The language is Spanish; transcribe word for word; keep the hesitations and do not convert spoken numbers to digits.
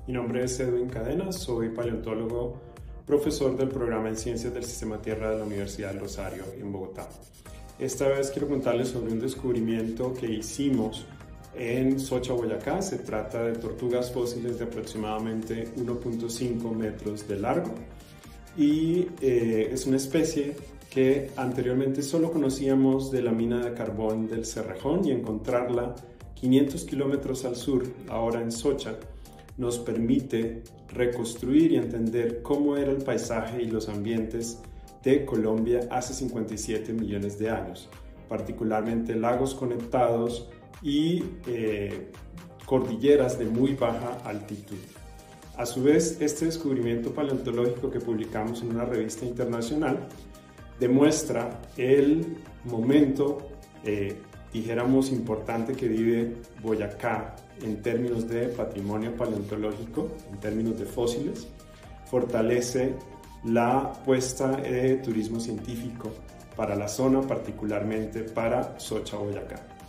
Mi nombre es Edwin Cadenas, soy paleontólogo, profesor del programa en Ciencias del Sistema Tierra de la Universidad del Rosario en Bogotá. Esta vez quiero contarles sobre un descubrimiento que hicimos en Socha, Boyacá. Se trata de tortugas fósiles de aproximadamente uno punto cinco metros de largo y eh, es una especie que anteriormente solo conocíamos de la mina de carbón del Cerrejón, y encontrarla quinientos kilómetros al sur, ahora en Socha, nos permite reconstruir y entender cómo era el paisaje y los ambientes de Colombia hace cincuenta y siete millones de años, particularmente lagos conectados y eh, cordilleras de muy baja altitud. A su vez, este descubrimiento paleontológico que publicamos en una revista internacional demuestra el momento, eh, dijéramos, importante que vive Boyacá en términos de patrimonio paleontológico, en términos de fósiles. Fortalece la apuesta de turismo científico para la zona, particularmente para Socha, Boyacá.